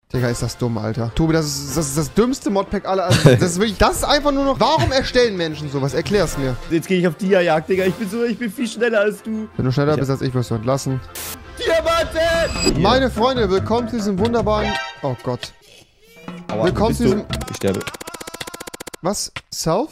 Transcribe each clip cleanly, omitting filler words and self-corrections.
Digga, ist das dumm, Alter. Tobi, das ist das dümmste Modpack aller. Also, das ist einfach nur noch. Warum erstellen Menschen sowas? Erklär's mir. Jetzt gehe ich auf Dia-Jagd, Digga. Ich bin viel schneller als du. Wenn du schneller bist als ich, wirst du entlassen. Diamanten! Meine Freunde, willkommen zu diesem wunderbaren. Oh Gott. Aua, willkommen zu diesem. Ich sterbe. Was? South?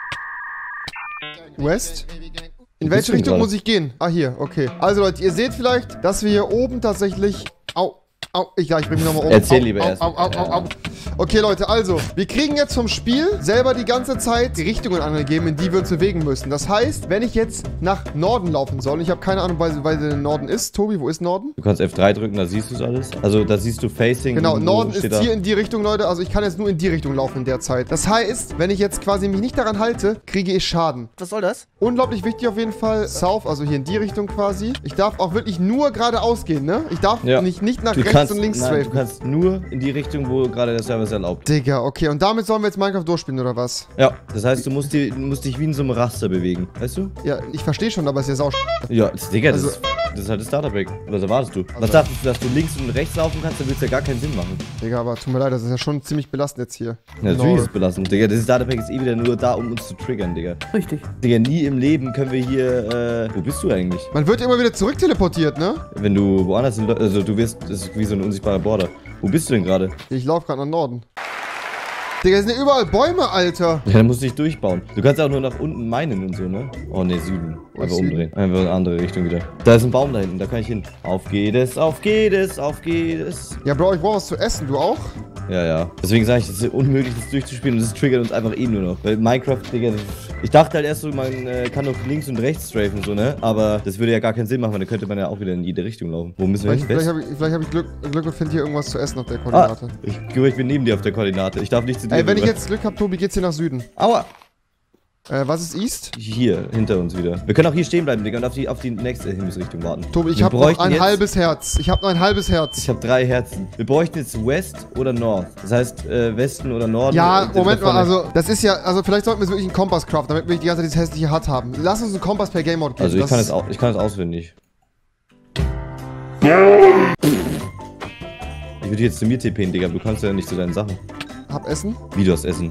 West? In welche Richtung muss ich gehen? Ah, hier, okay. Also, Leute, ihr seht vielleicht, dass wir hier oben tatsächlich. Au. Ich bring mich nochmal um. Erzähl lieber erst. Okay, Leute, also, wir kriegen jetzt vom Spiel selber die ganze Zeit die Richtungen angegeben, in die wir uns bewegen müssen. Das heißt, wenn ich jetzt nach Norden laufen soll, ich habe keine Ahnung, weil der Norden ist. Tobi, wo ist Norden? Du kannst F3 drücken, da siehst du es alles. Also, da siehst du Facing. Genau, Norden ist hier in die Richtung, Leute. Also, ich kann jetzt nur in die Richtung laufen in der Zeit. Das heißt, wenn ich jetzt quasi mich nicht daran halte, kriege ich Schaden. Was soll das? Unglaublich wichtig auf jeden Fall. South, also hier in die Richtung quasi. Ich darf auch wirklich nur geradeaus gehen, ne? Ich darf nicht nach rechts und links strafen. Du kannst nur in die Richtung, wo gerade der Server es erlaubt. Digga, okay. Und damit sollen wir jetzt Minecraft durchspielen, oder was? Ja, das heißt, du musst dich wie in so einem Raster bewegen. Weißt du? Ja, ich verstehe schon, aber es ist ja sau. Ja, Digga, das ist halt das Starterpack. Oder so erwartest du. Was dachtest du, dass du links und rechts laufen kannst? Dann wird es ja gar keinen Sinn machen. Digga, aber tut mir leid, das ist ja schon ziemlich belastend jetzt hier. Ja, natürlich ist es belastend, Digga. Das Starterpack ist eh wieder nur da, um uns zu triggern, Digga. Richtig. Digga, nie im Leben können wir hier, wo bist du eigentlich? Man wird immer wieder zurück teleportiert, ne? Wenn du woanders sind, also du wirst, das ist wie so ein unsichtbarer Border. Wo bist du denn gerade? Ich laufe gerade nach Norden. Digga, es sind ja überall Bäume, Alter. Ja, dann musst du dich durchbauen. Du kannst auch nur nach unten meinen und so, ne? Oh, ne, Süden. Einfach umdrehen. Einfach in eine andere Richtung wieder. Da ist ein Baum da hinten, da kann ich hin. Auf geht es, auf geht es, auf geht es. Ja, Bro, ich brauche was zu essen. Du auch? Ja. Deswegen sage ich, es ist unmöglich, das durchzuspielen und das triggert uns einfach eh nur noch. Weil Minecraft, Digga, ich dachte halt erst so, man kann doch links und rechts strafen, so, ne? Aber das würde ja gar keinen Sinn machen, weil dann könnte man ja auch wieder in jede Richtung laufen. Wo müssen wir hin? Vielleicht hab ich Glück und finde hier irgendwas zu essen auf der Koordinate. Ich bin neben dir auf der Koordinate. Ich darf nicht zu dir. Ey, wenn ich jetzt Glück habe, Tobi, geht's hier nach Süden. Aua! Was ist East? Hier, hinter uns wieder. Wir können auch hier stehen bleiben, Digga, und auf die nächste Himmelsrichtung warten. Tobi, ich habe noch ein halbes Herz. Ich habe noch ein halbes Herz. Ich habe 3 Herzen. Wir bräuchten jetzt West oder North. Das heißt, Westen oder Norden. Ja, Moment mal, also, das ist ja, also vielleicht sollten wir wirklich einen Kompass craften, damit wir die ganze Zeit dieses hässliche HUD haben. Lass uns einen Kompass per Game Mode geben. Also, ich kann es auswendig. Ich würde jetzt zu mir TPen, Digga, du kannst ja nicht zu deinen Sachen. Hab Essen? Wie, du hast Essen?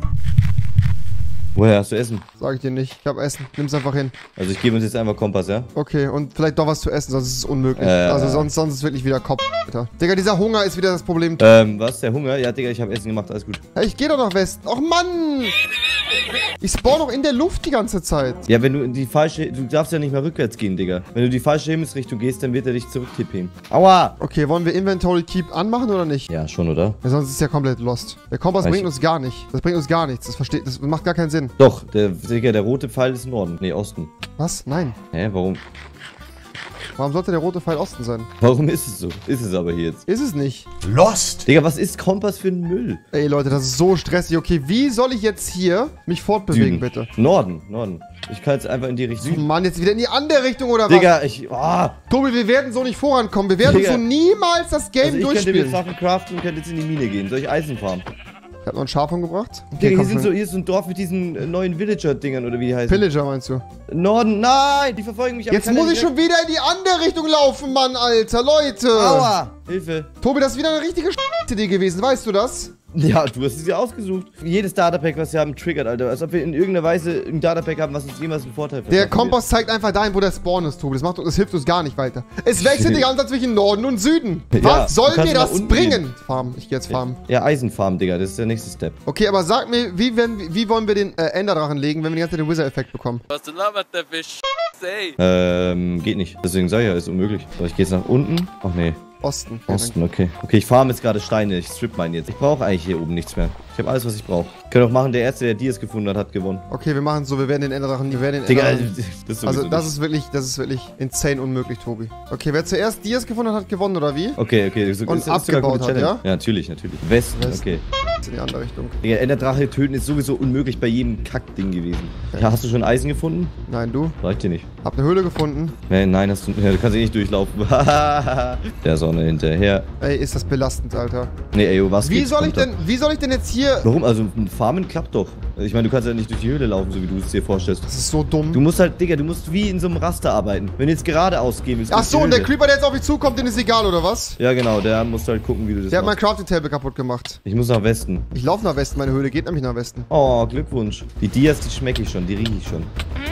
Woher hast du Essen? Sag ich dir nicht. Ich hab Essen. Nimm's einfach hin. Also ich gebe uns jetzt einfach Kompass, ja? Okay, und vielleicht doch was zu essen, sonst ist es unmöglich. Also sonst ist es wirklich wieder Kopf, Alter. Digga, dieser Hunger ist wieder das Problem. Was? Der Hunger? Ja, Digga, ich habe Essen gemacht, alles gut. Hey, ich geh doch nach Westen. Och, Mann! Ich spawn doch in der Luft die ganze Zeit. Ja, wenn du in die falsche... Du darfst ja nicht mehr rückwärts gehen, Digga. Wenn du in die falsche Himmelsrichtung gehst, dann wird er dich zurücktippen. Aua! Okay, wollen wir Inventory Keep anmachen oder nicht? Ja, schon, oder? Ja, sonst ist es ja komplett lost. Der Kompass bringt uns gar nicht. Das bringt uns gar nichts. Das macht gar keinen Sinn. Doch, der rote Pfeil ist Norden. Nee, Osten. Was? Nein. Hä, warum? Warum sollte der rote Pfeil Osten sein? Warum ist es so? Ist es aber hier jetzt. Ist es nicht. Lost! Digga, was ist Kompass für ein Müll? Ey, Leute, das ist so stressig. Okay, wie soll ich jetzt hier mich fortbewegen, bitte? Norden. Ich kann jetzt einfach in die Richtung. Oh Mann, jetzt wieder in die andere Richtung, oder was? Digga, Tobi, wir werden so nicht vorankommen. Wir werden so niemals das Game durchspielen. Ich könnte mir Sachen craften und könnte jetzt in die Mine gehen. Soll ich Eisen farmen? Ich hab noch ein Schaf umgebracht. Okay, Digga, hier ist so ein Dorf mit diesen neuen Villager-Dingern, oder wie die heißen. Pillager meinst du? Norden, nein, die verfolgen mich. Jetzt muss ich schon wieder in die andere Richtung laufen, Mann, Alter, Leute. Aua, Hilfe. Tobi, das ist wieder eine richtige Idee gewesen, weißt du das? Ja, du hast es ja ausgesucht. Jedes Starterpack, was wir haben, triggert, Alter. Als ob wir in irgendeiner Weise ein Starterpack haben, was uns jemals einen Vorteil verschafft. Der Kompass zeigt einfach dahin, wo der Spawn ist, Tobi. Das hilft uns gar nicht weiter. Es wechselt die ganze Zeit zwischen Norden und Süden. Was soll mir das bringen? Farmen. Ich geh jetzt farmen. Ja, Eisenfarm, Digga. Das ist der nächste Step. Okay, aber sag mir, wie wollen wir den Enderdrachen legen, wenn wir die ganze Zeit den Wizard-Effekt bekommen? Was du labert, der Fisch? Geht nicht. Deswegen sag ich ja, ist unmöglich. So, ich geh jetzt nach unten. Ach nee. Osten. Osten, okay. Okay, ich farme jetzt gerade Steine. Ich strip mine jetzt. Ich brauche eigentlich hier oben nichts mehr. Ich habe alles, was ich brauche. Können auch machen, der Erste, der Dias gefunden hat, hat gewonnen. Okay, wir machen so, wir werden den Enderdrachen, Digga, das ist wirklich insane unmöglich, Tobi. Okay, wer zuerst Dias gefunden hat, gewonnen, oder wie? Okay. Und abgebaut hat, ja? Ja, natürlich. Westen, okay. In die andere Richtung. Digga, Enderdrache töten ist sowieso unmöglich bei jedem Kackding gewesen. Okay. Ja, hast du schon Eisen gefunden? Nein, du? Reicht dir nicht. Hab eine Höhle gefunden. Nein, hast du. Ja, du kannst eh nicht durchlaufen. Der Sonne hinterher. Ey, ist das belastend, Alter. Nee, ey, was Wie soll ich denn jetzt hier... Warum? Also, Farmen klappt doch. Ich meine, du kannst ja nicht durch die Höhle laufen, so wie du es dir vorstellst. Das ist so dumm. Du musst halt, Digga, du musst wie in so einem Raster arbeiten. Wenn du jetzt geradeaus gehen willst. Ach so, und der Creeper, der jetzt auf mich zukommt, den ist egal, oder was? Ja, genau, der muss halt gucken, wie du das Der hat mein machst. Crafting Table kaputt gemacht. Ich muss nach Westen. Ich laufe nach Westen, meine Höhle geht nämlich nach Westen. Oh, Glückwunsch. Die Dias, die schmecke ich schon, die rieche ich schon.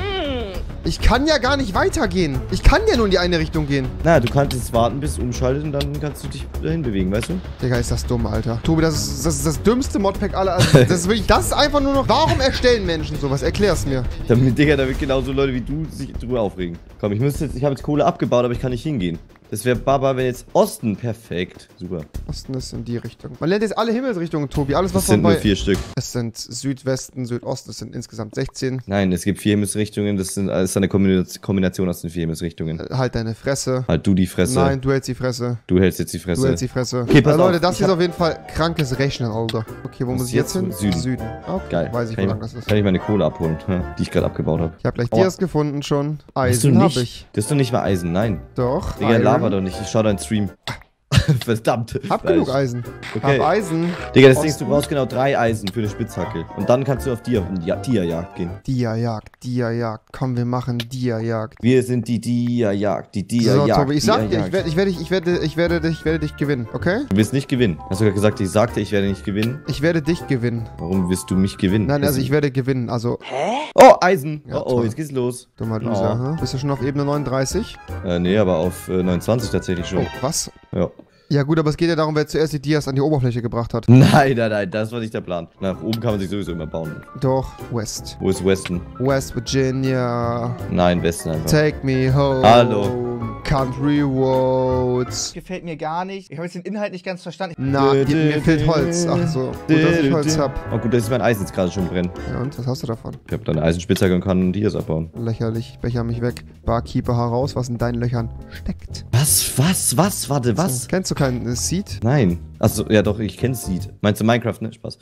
Ich kann ja gar nicht weitergehen. Ich kann ja nur in die eine Richtung gehen. Na, du kannst jetzt warten, bis es umschaltet und dann kannst du dich dahin bewegen, weißt du? Digga, ist das dumm, Alter. Tobi, das ist das dümmste Modpack aller. Also, das ist wirklich, das ist einfach nur noch. Warum erstellen Menschen sowas? Erklär's mir. Digga, damit genauso Leute wie du sich drüber aufregen. Komm, ich habe jetzt Kohle abgebaut, aber ich kann nicht hingehen. Das wäre Baba, wenn jetzt Osten. Perfekt. Super. Osten ist in die Richtung. Man lernt jetzt alle Himmelsrichtungen, Tobi. Alles, was Das sind man nur 4 Stück. Es sind Südwesten, Südosten. Es sind insgesamt 16. Nein, es gibt 4 Himmelsrichtungen. Das ist eine Kombination aus den 4 Himmelsrichtungen. Halt deine Fresse. Halt du die Fresse. Nein, du hältst die Fresse. Du hältst jetzt die Fresse. Du hältst die Fresse. Okay, pass also, Leute, auf, das hier ist auf jeden Fall krankes Rechnen, Alter. Okay, wo muss ich jetzt hin? Süden. Okay, Geil. weiß ich, wo lang das ist. Kann ich meine Kohle abholen, die ich gerade abgebaut habe. Ich habe gleich Aua. Dias gefunden schon. Hast du Eisen habe nicht? ich. Das ist doch nicht mal Eisen, nein. Doch. Digga, laber doch nicht. Ich schau deinen Stream. Verdammt. Hab genug Eisen. Okay. Hab Eisen. Digga, das Ding Osten. ist, du brauchst genau 3 Eisen für eine Spitzhacke. Und dann kannst du auf Dia-Jagd gehen. Dia-Jagd. Komm, wir machen Dia-Jagd. Wir sind die Dia-Jagd. Die So, Dia-Jagd. Tobi, ich sag dir, Dia-Jagd. ich werde dich gewinnen, okay? Du wirst nicht gewinnen. Hast du gerade gesagt, ich sagte, ich werde nicht gewinnen? Ich werde dich gewinnen. Warum wirst du mich gewinnen? Nein, also ich werde gewinnen, also Oh, Eisen! Ja, Oh, toll. jetzt geht's los. dummer Loser, Oh. ne? Bist du schon auf Ebene 39? Nee, aber auf 29 tatsächlich schon. Oh, was? Ja. Ja gut, aber es geht ja darum, wer zuerst die Dias an die Oberfläche gebracht hat. Nein, das war nicht der Plan. Nach oben kann man sich sowieso immer bauen. Doch, West. Wo ist Westen? West Virginia. Nein, Westen einfach. Take me home. Hallo. Country Roads. Gefällt mir gar nicht. Ich habe jetzt den Inhalt nicht ganz verstanden. Na, mir fehlt Holz. Ach so. Gut, dass ich Holz hab. Oh gut, dass mein Eisen jetzt gerade schon brennt. Ja, und? Was hast du davon? Ich habe da eine Eisenspitzhacke und kann Dias abbauen. Lächerlich. Ich becher mich weg. Barkeeper heraus, was in deinen Löchern steckt. Was? Warte, was? Kennst du keinen Seed? Nein. Achso, ja doch, ich kenn's Seed. Meinst du Minecraft, ne? Spaß.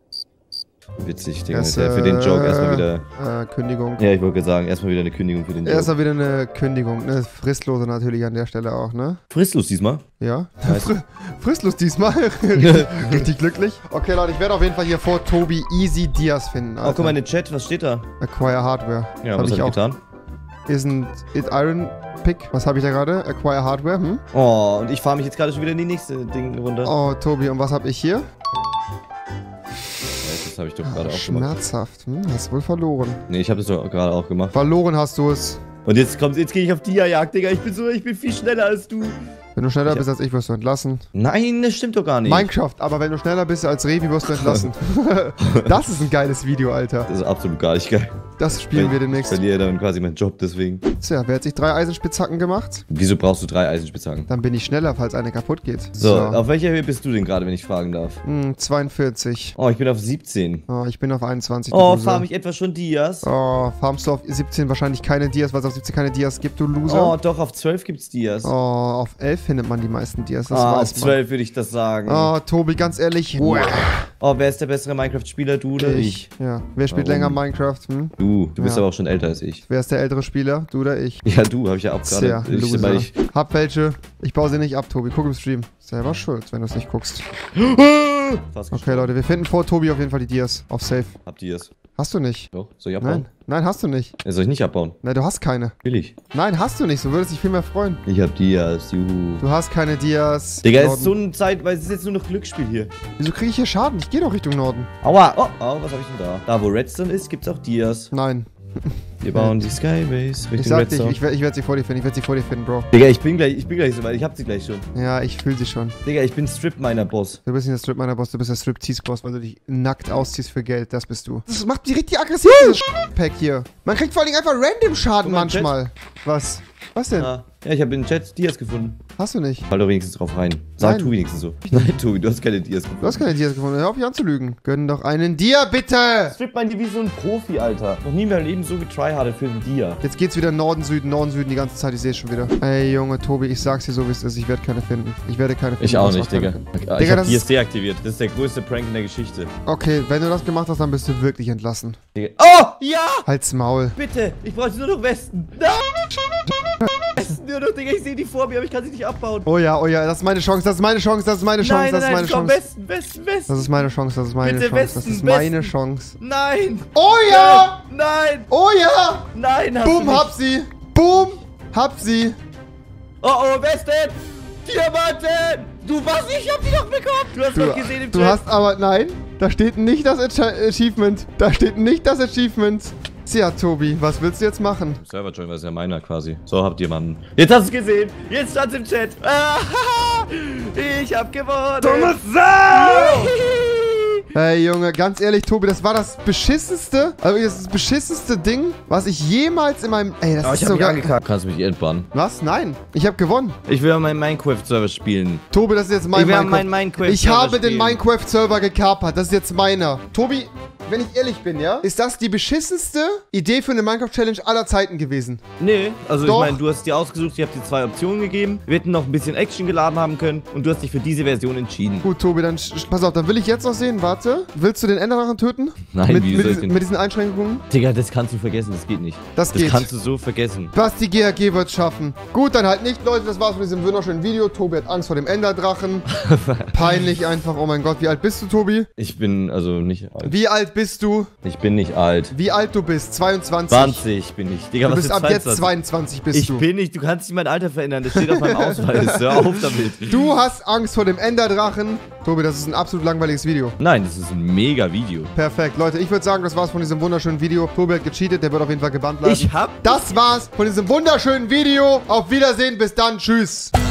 Witzig, Digga. Für den Joke erstmal wieder. Kündigung. Ja, ich wollte gerade sagen, erstmal wieder eine Kündigung für den Joke. Erstmal wieder eine Kündigung. Ne? Fristlose natürlich an der Stelle auch, ne? Fristlos diesmal. Ja. Nice. Fristlos diesmal. Richtig glücklich. Okay, Leute, ich werde auf jeden Fall hier vor Tobi easy Dias finden. Oh, guck mal in den Chat, was steht da? Acquire Hardware. Ja, was hab ich getan? Isn't it Iron Pick? Was habe ich da gerade? Acquire Hardware, hm? Oh, und ich fahre mich jetzt gerade schon wieder in die nächste Ding runter. Oh, Tobi, und was habe ich hier? Das habe ich doch gerade auch gemacht. Schmerzhaft. Hast wohl verloren. Nee, ich habe das doch gerade auch gemacht. Verloren hast du es. Und jetzt gehe ich auf Dia-Jagd, Digga. Ich bin viel schneller als du. Wenn du schneller bist als ich, wirst du entlassen. Nein, das stimmt doch gar nicht. Minecraft, aber wenn du schneller bist als Revi, wirst du entlassen. Das ist ein geiles Video, Alter. Das ist absolut gar nicht geil. Das spielen wir Ich demnächst. verliere dann quasi meinen Job deswegen. Tja, wer hat sich 3 Eisenspitzhacken gemacht? Wieso brauchst du 3 Eisenspitzhacken? Dann bin ich schneller, falls eine kaputt geht. So, auf welcher Höhe bist du denn gerade, wenn ich fragen darf? 42. Oh, ich bin auf 17. Oh, ich bin auf 21. du Oh, Loser. farm ich etwa schon Dias? Oh, farmst du auf 17 wahrscheinlich keine Dias, weil es auf 17 keine Dias gibt, du Loser? Oh, doch, auf 12 gibt's Dias. Oh, auf 11 findet man die meisten Dias, das auf weiß man. 12 würde ich das sagen. Oh, Tobi, ganz ehrlich. Oh, wer ist der bessere Minecraft-Spieler, du oder ich? Ja, wer spielt Warum? länger Minecraft? Hm? Du bist Ja. aber auch schon älter als ich. Wer ist der ältere Spieler? Du oder ich? Ja, du, habe ich ja auch Sehr gerade. Loser. Ich, Hab welche. Ich baue sie nicht ab, Tobi. Guck im Stream. Selber schuld, wenn du es nicht guckst. fast Okay, Leute, wir finden vor Tobi auf jeden Fall die Dias. Auf Safe. Habt ihr es? Hast du nicht? Doch, soll ich abbauen? Nein. Nein, hast du nicht. Soll ich nicht abbauen? Nein, du hast keine. Will ich. Nein, hast du nicht. So würdest dich viel mehr freuen. Ich hab Dias, juhu. Du hast keine Dias. Digga, es Norden. ist so eine Zeit, weil es ist jetzt nur noch Glücksspiel hier. Wieso kriege ich hier Schaden? Ich gehe doch Richtung Norden. Aua, oh, was habe ich denn da? Da, wo Redstone ist, gibt's auch Dias. Nein. Wir bauen die Skybase Richtung Ich sag dir, Redstone. ich werd sie vor dir finden. Ich werde sie vor dir finden, Bro. Digga, ich bin gleich so weit. Ich hab sie gleich schon. Ja, ich fühle sie schon. Digga, ich bin Strip-Miner-Boss. Du bist nicht der Strip-Miner-Boss, du bist der Strip-Tease-Boss, weil du dich nackt ausziehst für Geld. Das bist du. Das macht mich richtig aggressiv, dieses Pack hier. Man kriegt vor allen Dingen einfach random Schaden Guck mal, Chat. manchmal. Was? Was denn? Ah, ja, ich habe in den Chat Dias gefunden. Hast du nicht? Fall doch wenigstens drauf rein. Sag Nein. tu wenigstens so. Nein, Tobi, du hast keine Dias gefunden. Du hast keine Dias gefunden. Hör auf, mich anzulügen. Gönn doch einen Dia, bitte! Strip-Miner wie so ein Profi, Alter. Noch nie in meinem Leben so getryhardet für einen Dia. Jetzt geht's wieder Norden, Süden die ganze Zeit. Ich sehe schon wieder. Ey, Junge, Tobi, ich sag's dir so, wie es ist. Ich werde keine finden. Ich werde keine finden. Ich auch Du nicht, wirst Digga. keine finden. Ich Digga, hab das Dias ist... deaktiviert. Das ist der größte Prank in der Geschichte. Okay, wenn du das gemacht hast, dann bist du wirklich entlassen. Digga. Oh, ja! Halt's Maul. Bitte! Ich brauche nur noch Westen. Nein! Nur noch, Digga, ich sehe die vor mir, aber ich kann sie nicht abbauen. Oh ja, das ist meine Chance, das ist meine Chance, das ist meine Chance, Nein, das ist nein, meine komm, Chance. Westen. Das ist meine Chance, das ist meine Bitte, Chance, das Westen, ist meine Westen. Chance. Nein. Oh ja! Nein. Oh ja! Nein, hast du Boom, nicht. hab sie! Boom, hab sie! Oh, Westen. Diamanten. Du was? Ich hab die doch bekommen. Du hast doch gesehen im Chat. Du hast aber, nein, da steht nicht das Achievement. Da steht nicht das Achievement. Tja, Tobi, was willst du jetzt machen? Server Join, was ist ja meiner quasi. So, habt ihr Mann. Jetzt hast du es gesehen. Jetzt stand's im Chat. Ich hab gewonnen. Thomas Hey Junge, ganz ehrlich, Tobi, das war das beschissenste, also das beschissenste Ding, was ich jemals in meinem... Ey, das Aber ist ich hab mich sogar... angekackt. Kannst du mich entbannen? Was? Nein, ich habe gewonnen. Ich will meinen Minecraft-Server spielen. Tobi, das ist jetzt mein Ich will Minecraft. meinen Minecraft-Server Ich habe den spielen. Minecraft-Server gekapert, das ist jetzt meiner. Tobi, wenn ich ehrlich bin, ja, ist das die beschissenste Idee für eine Minecraft-Challenge aller Zeiten gewesen. Nee, also Doch. ich meine, du hast dir ausgesucht, ich habe dir 2 Optionen gegeben. Wir hätten noch ein bisschen Action geladen haben können und du hast dich für diese Version entschieden. Gut, Tobi, dann pass auf, dann will ich jetzt noch sehen, warte. Willst du den Enderdrachen töten? Nein, wie soll ich denn? Mit diesen Einschränkungen? Digga, das kannst du vergessen, das geht nicht. Das geht. kannst du so vergessen. Basti GRG wird's schaffen. Gut, dann halt nicht, Leute. Das war's mit diesem wunderschönen Video. Tobi hat Angst vor dem Enderdrachen. Peinlich einfach. Oh mein Gott, wie alt bist du, Tobi? Ich bin also nicht alt. Wie alt bist du? Ich bin nicht alt. Wie alt du bist? 22. 20 bin ich. Digga, Du was bist ist ab jetzt 22? 22 bist Ich du. bin nicht, du kannst nicht mein Alter verändern, das steht auf meinem Ausweis. Hör auf damit. Du hast Angst vor dem Enderdrachen. Tobi, das ist ein absolut langweiliges Video. Nein, das ist ein mega Video. Perfekt. Leute, ich würde sagen, das war's von diesem wunderschönen Video. Tobi hat gecheatet, der wird auf jeden Fall gebannt bleiben. Ich hab... Das war's von diesem wunderschönen Video. Auf Wiedersehen, bis dann. Tschüss.